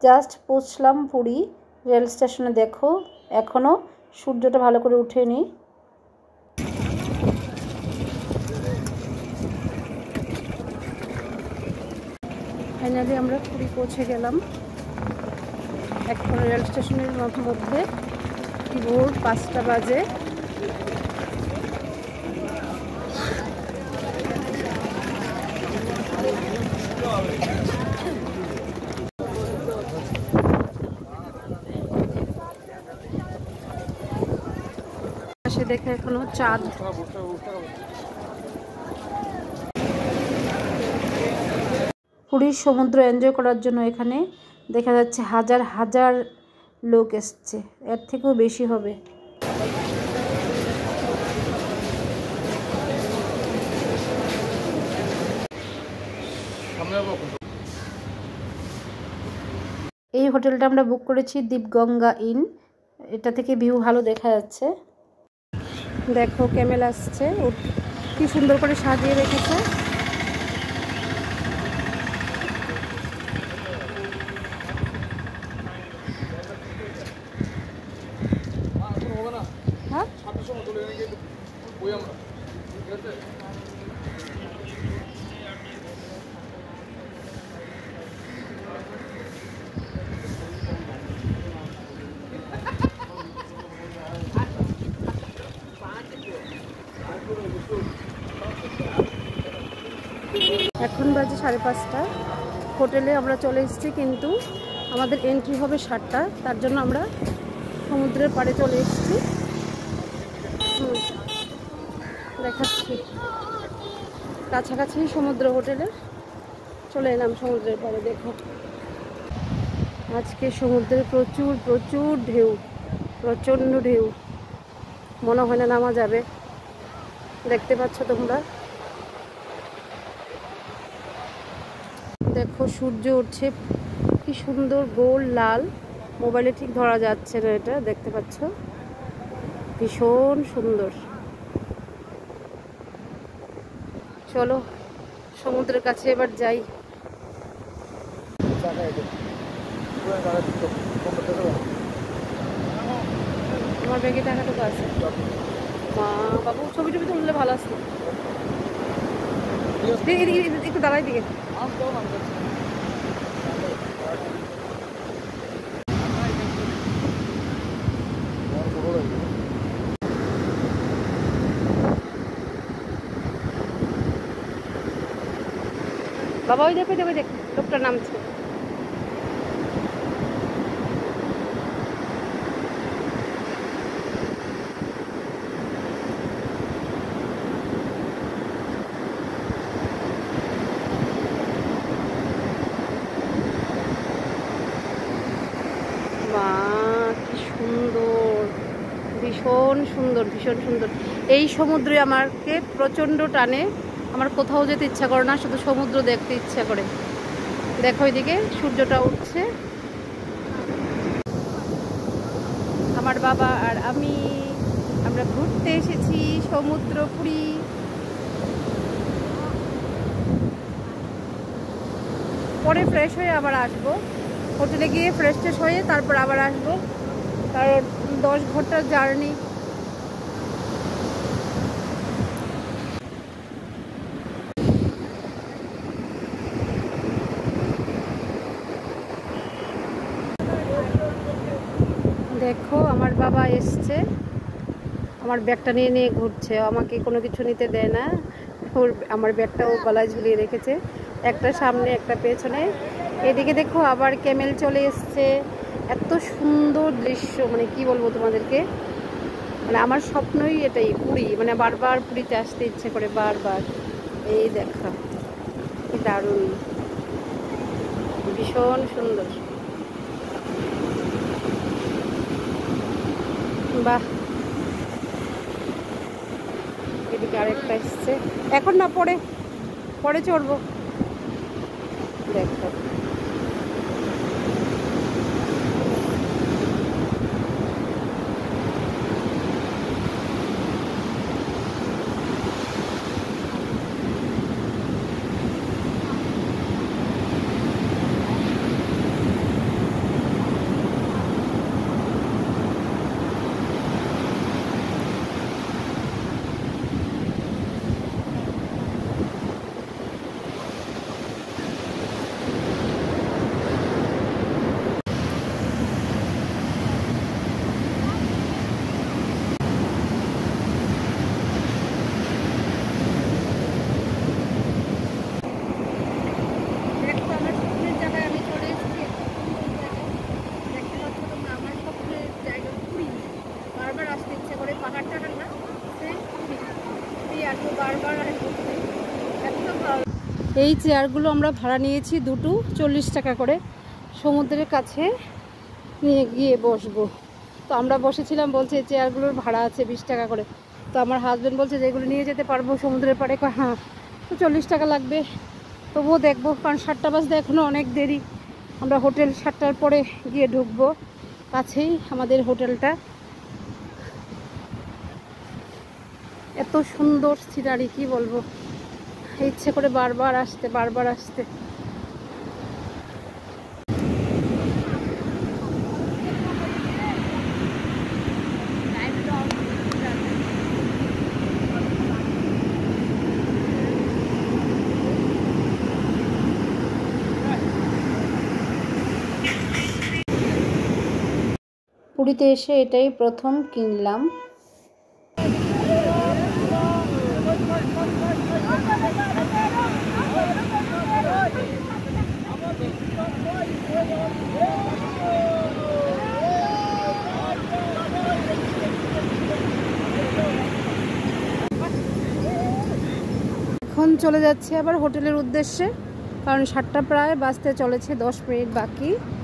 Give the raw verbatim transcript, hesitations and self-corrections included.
Just পৌঁছলাম Puri rail স্টেশনে। দেখো এখনও সূর্যটা ভালো করে ওঠেনি। ফাইনালি আমরা পুরী পৌঁছে গেলাম। এখন রেল স্টেশনের মধ্যে ভোর পাঁচটা বাজে। সে দেখে এখনো চাঁদ। পুরীর সমুদ্র এনজয় করার জন্য এখানে দেখা যাচ্ছে হাজার হাজার লোক এসছে, এর থেকেও বেশি হবে। এই হোটেলটা আমরা বুক করেছি দীপগঙ্গা ইন। এটা থেকে ভিউ ভালো দেখা যাচ্ছে। দেখো ক্যামেল আসছে, কি সুন্দর করে সাজিয়ে রেখেছে। হ্যাঁ এখন বাজে সাড়ে পাঁচটা। হোটেলে আমরা চলে এসেছি, কিন্তু আমাদের এন্ট্রি হবে সাতটা। তার জন্য আমরা সমুদ্রের পাড়ে চলে এসেছি। দেখাচ্ছি কাছাকাছি সমুদ্র হোটেলে চলে এলাম সমুদ্রের পাড়ে। দেখো আজকে সমুদ্রে প্রচুর প্রচুর ঢেউ, প্রচণ্ড ঢেউ, মনে হয় না নামা যাবে। দেখতে পাচ্ছ তোমরা, দেখো সূর্য উঠছে, কি সুন্দর গোল লাল। মোবাইলে ঠিক ধরা যাচ্ছে না, এটা দেখতে পাচ্ছ, ভীষণ সুন্দর। চলো সমুদ্রের কাছে এবার যাই। আমার ব্যাগে টাকাটুকু আছে। মা বাবু ছবি টবি তুললে ভালো আছে। একটু দাঁড়াই দিকে। বাবা ওই দেখো দেখো দেখ লোকটা নামছে। মা কি সুন্দর, ভীষণ সুন্দর ভীষণ সুন্দর। এই সমুদ্রে আমাকে প্রচণ্ড টানে, আমার কোথাও যেতে ইচ্ছা করে না, শুধু সমুদ্র দেখতে ইচ্ছা করে। দেখো এদিকে সূর্যটা উঠছে। আমার বাবা আর আমি আমরা ঘুরতে এসেছি সমুদ্র পুরী। পরে ফ্রেশ হয়ে আবার আসবো, হোটেলে গিয়ে ফ্রেশ ট্রেশ হয়ে তারপর আবার আসবো, কারণ দশ ঘন্টার জার্নি। দেখো আমার বাবা এসছে, আমার ব্যাগটা নিয়ে নিয়ে ঘুরছে, আমাকে কোনো কিছু নিতে দেয় না। ওর আমার ব্যাগটা ও গলায় ঝুলিয়ে রেখেছে, একটা সামনে একটা পেছনে। এদিকে দেখো আবার ক্যামেল চলে এসছে। এত সুন্দর দৃশ্য, মানে কি বলবো তোমাদেরকে, মানে আমার স্বপ্নই এটাই, পুরী, মানে বারবার পুরীতে আসতে ইচ্ছে করে বারবার। এই দেখো কি দারুণ, ভীষণ সুন্দর। বাহ, এদিকে আরেকটা এসছে, এখন না পরে পরে চড়বো। দেখো এই চেয়ারগুলো আমরা ভাড়া নিয়েছি দুটো চল্লিশ টাকা করে, সমুদ্রের কাছে নিয়ে গিয়ে বসবো। তো আমরা বসেছিলাম, বলছে এই চেয়ারগুলোর ভাড়া আছে বিশ টাকা করে। তো আমার হাজব্যান্ড বলছে যে এগুলো নিয়ে যেতে পারবো সমুদ্রের পাড়ে, হ্যাঁ তো চল্লিশ টাকা লাগবে, তবুও দেখবো, কারণ সাতটা বাজতে এখনও অনেক দেরি। আমরা হোটেল সাতটার পরে গিয়ে ঢুকবো, কাছেই আমাদের হোটেলটা। এত সুন্দর সিনারি কি বলবো, ইচ্ছে করে বারবার আসতে বারবার আসতে। পুরীতে এসে এটাই প্রথম কিনলাম। এখন চলে যাচ্ছে আবার হোটেলের উদ্দেশ্যে, কারণ সাতটা প্রায় বাজতে চলেছে, দশ মিনিট বাকি।